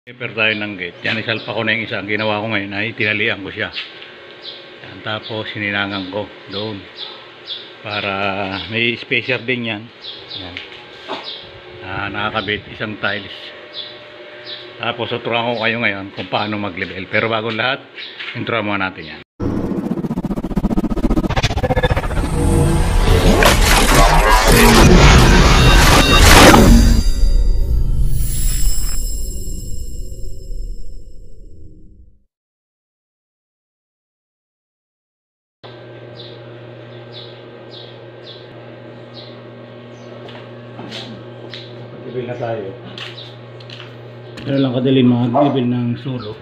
Repair tayo ng gate. Yan, isalpa ko na yung isa. Ang ginawa ko ngayon ay tinalian ko siya. Yan, tapos sininangan ko doon. Para may spacer din yan. Yan. Nakakabit isang tiles. Tapos tuturuan ko kayo ngayon kung paano mag-level. Pero bago lahat, introan muna natin yan. Mag-level na tayo. Pero lang kadali mag-level ng sulo.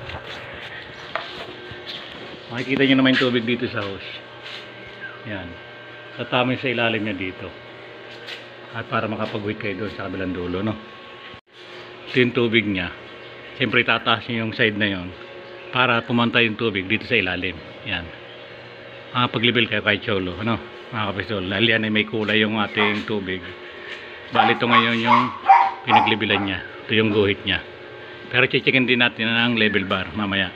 Makikita nyo naman yung tubig dito sa hose. Yan. Tatama sa ilalim niya dito. At para makapag-wait kayo doon sa kabilang dulo, no? Ito yung tubig niya. Siyempre tataas nyo yung side na yon para pumantay yung tubig dito sa ilalim. Yan. Makapag-level kayo kahit cholo, ano? Mga kapistol. Dahil yan ay may kulay yung ating tubig. Bali ito ngayon yung pinag-levelan niya. Ito yung guhit niya. Pero checkin din natin ang level bar mamaya.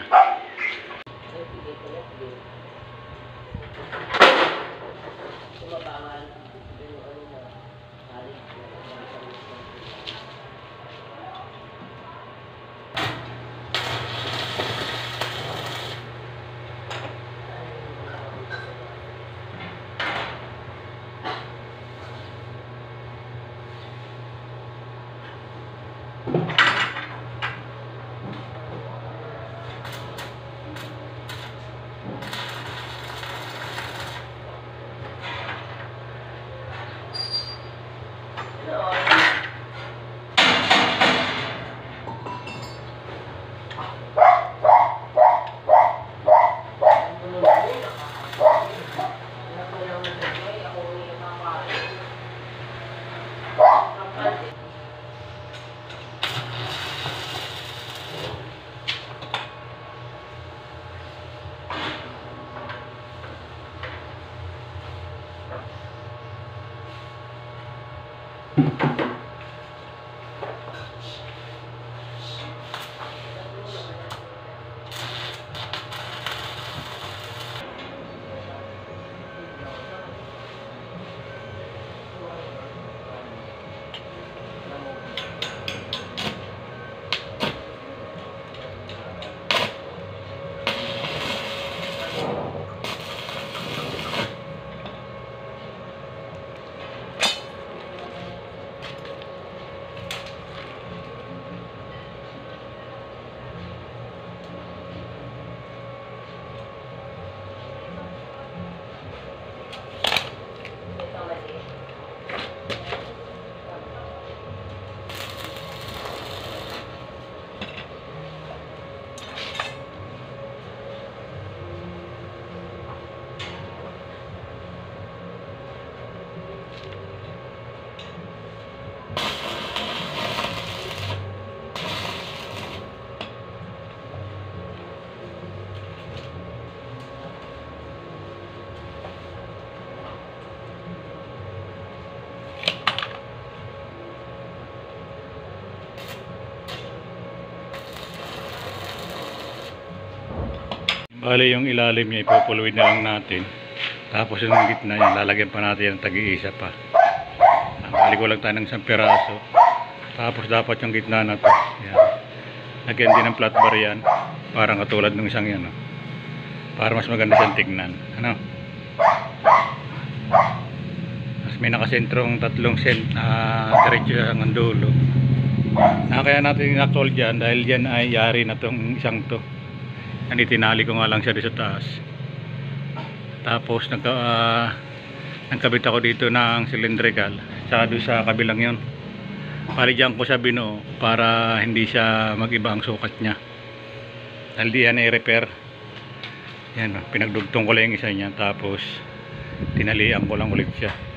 Bali yung ilalim niya ipupuluin na lang natin. Tapos yung gitna niya lalagyan pa natin ng tagi-isa pa. Bali ko lang tayo ng isang piraso. Tapos dapat yung gitna na to. Yan. Lagyan din ng flat bar yan. Parang katulad ng isang yan. No? Para mas maganda siyang tignan. Ano? Mas may nakasentrong tatlong diretso sa dulo. Kaya natin in-actual dyan dahil yan ay yari na tong isang to. Hindi, tinali ko nga lang siya sa taas. Tapos nagkabit ako dito ng cylindrical saka doon sa kabilang yon. Paligyan ko siya binuo para hindi siya mag-iba ang sukat niya. Dahil di yan i-repair. Yan, pinagdugtong ko lang yung isa niya. Tapos tinalian ko lang ulit siya.